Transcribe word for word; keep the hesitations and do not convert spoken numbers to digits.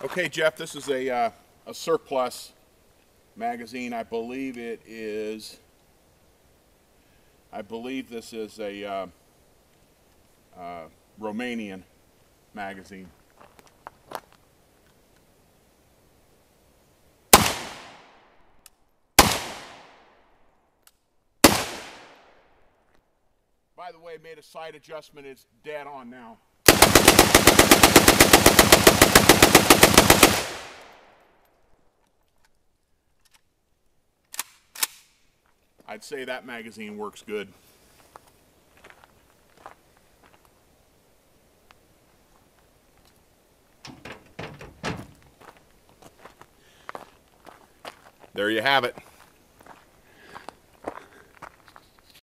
Okay, Jeff, this is a, uh, a surplus magazine. I believe it is, I believe this is a uh, uh, Romanian magazine. By the way, made a side adjustment. It's dead on now. I'd say that magazine works good. There you have it.